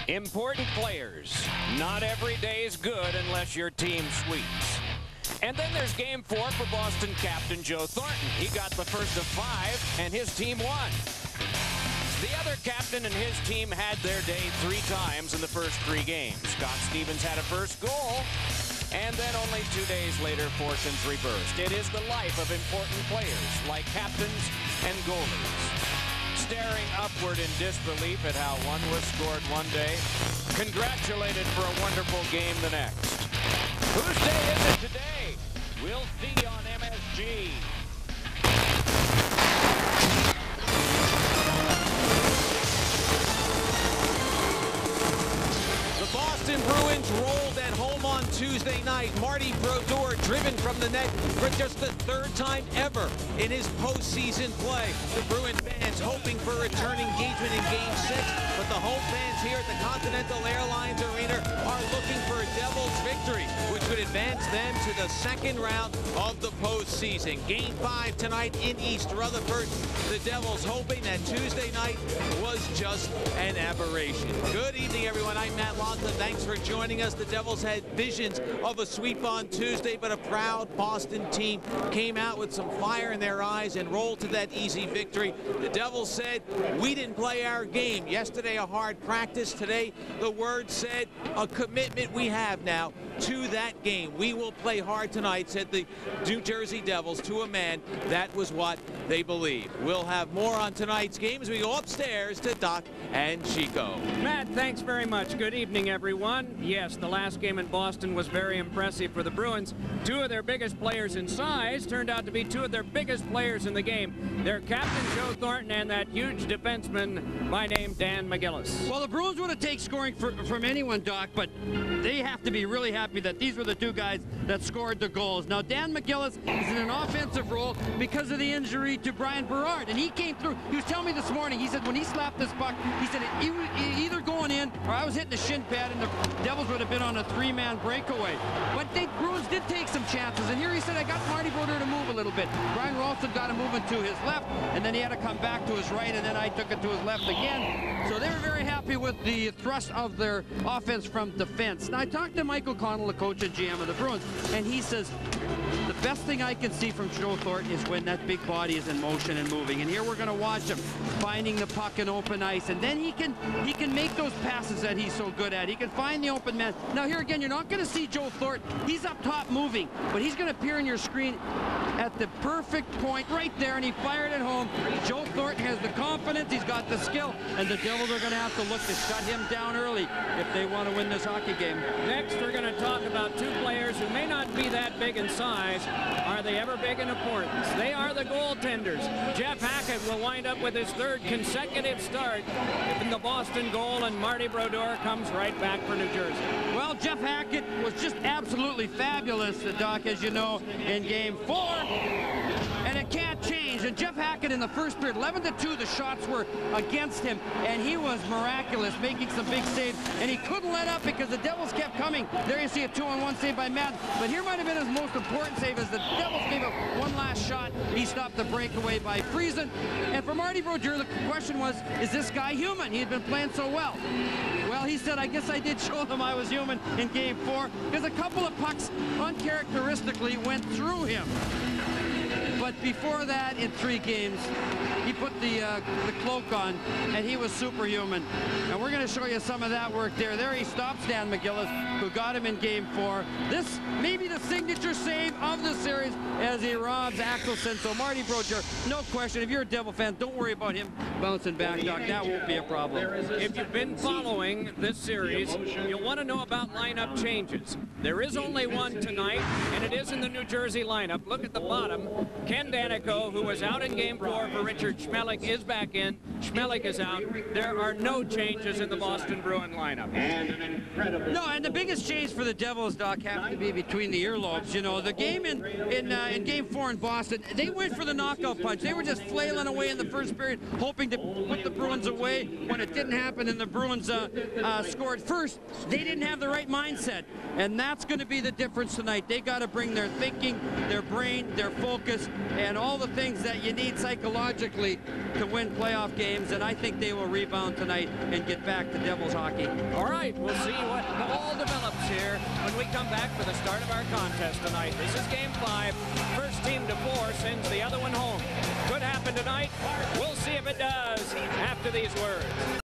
Important players. Not every day is good unless your team sweeps. And then there's game 4 for Boston captain Joe Thornton. He got the first of 5, and his team won. The other captain and his team had their day 3 times in the first 3 games. Scott Stevens had a first goal, and then only 2 days later, fortunes reversed. It is the life of important players, like captains and goalies. Staring upward in disbelief at how one was scored one day, congratulated for a wonderful game the next. Whose day is it today? We'll see on MSG. The Boston Bruins rolled at home on Tuesday night. Marty Brodeur driven from the net for just the 3rd time ever in his postseason play. The Bruin fans hoping for a return engagement in Game 6, but the home fans here at the Continental Airlines Arena are looking for a Devils victory, which would advance them to the 2nd round of the postseason. Game 5 tonight in East Rutherford. The Devils hoping that Tuesday night was just an aberration. Good evening, everyone. I'm Matt Lonta. Thanks for joining us. The Devils had visions of a sweep on Tuesday, but a proud Boston team came out with some fire in their eyes and rolled to that easy victory. The Devils said, we didn't play our game. Yesterday, a hard practice. Today, the word said, a commitment we have now to that game. We will play hard tonight, said the New Jersey Devils to a man. That was what they believe. We'll have more on tonight's game as we go upstairs to Doc and Chico. Matt, thanks very much. Good evening, everyone. Yes, the last game in Boston was very impressive for the Bruins. 2 of their biggest players in size turned out to be 2 of their biggest players in the game. Their captain, Joe Thornton, and that huge defenseman by name Dan McGillis. Well, the Bruins would have taken scoring from anyone, Doc, but they have to be really happy that these were the 2 guys that scored the goals. Now, Dan McGillis is in an offensive role because of the injury to Brian Berard, and he came through. He was telling me this morning, he said when he slapped this puck, he said it either going in or I was hitting the shin pad and the Devils would have been on a 3-man breakaway. But the Bruins did take some chances, and here he said, I got Marty Brodeur to move a little bit. Brian Ralston got him moving to his left, and then he had to come back to his right, and then I took it to his left again. So they were very happy with the thrust of their offense from defense. Now, I talked to Michael Connell, the coach and GM of the Bruins, and he says, the best thing I can see from Joe Thornton is when that big body is in motion and moving. And here we're going to watch him finding the puck in open ice. And then he can make those passes that he's so good at. He can find the open man. Now here again, you're not going to see Joe Thornton. He's up top moving, but he's going to appear in your screen at the perfect point right there, and he fired it home. Joe Thornton has the confidence, he's got the skill, and the Devils are going to have to look to shut him down early if they want to win this hockey game. Next, we're going to talk about 2 players who may not be that big in size. Are they ever big in importance? They are the goaltenders. Jeff Hackett will wind up with his 3rd consecutive start in the Boston goal, and Marty Brodeur comes right back for New Jersey. Well, Jeff Hackett was just absolutely fabulous, Doc, as you know, in Game 4. And it can't change. And Jeff Hackett in the first period, 11-2, the shots were against him, and he was miraculous, making some big saves. And he couldn't let up because the Devils kept coming. There you see a 2-on-1 save by Madden. But here might have been his most important save as the Devils gave up one last shot. He stopped the breakaway by Friesen. And for Marty Brodeur, the question was, is this guy human? He had been playing so well. Well, he said, I guess I did show them I was human in Game 4 because a couple of pucks uncharacteristically went through him. But before that, in 3 games, he put the cloak on, and he was superhuman. And we're going to show you some of that work there. There he stops Dan McGillis, who got him in Game 4. This may be the signature save of the series as he robs Axelson. So Marty Brodeur, no question, if you're a Devil fan, don't worry about him bouncing back, Doc. That won't be a problem. If you've been following this series, you'll want to know about lineup changes. There is only one tonight, and it is in the New Jersey lineup. Look at the bottom. Ken Danico, who was out in Game 4 for Richard Schmelik, is back in. Schmelik is out. There are no changes in the Boston Bruin lineup. No, and the biggest change for the Devils, Doc, have to be between the earlobes. You know, the game in Game 4 in Boston, they went for the knockout punch. They were just flailing away in the first period, hoping to put the Bruins away. When it didn't happen and the Bruins scored first, they didn't have the right mindset. And that's going to be the difference tonight. They got to bring their thinking, their brain, their focus and all the things that you need psychologically to win playoff games, and I think they will rebound tonight and get back to Devils hockey. All right, we'll see what all develops here when we come back for the start of our contest tonight. This is Game 5. First team to 4 sends the other one home. Could happen tonight. We'll see if it does after these words.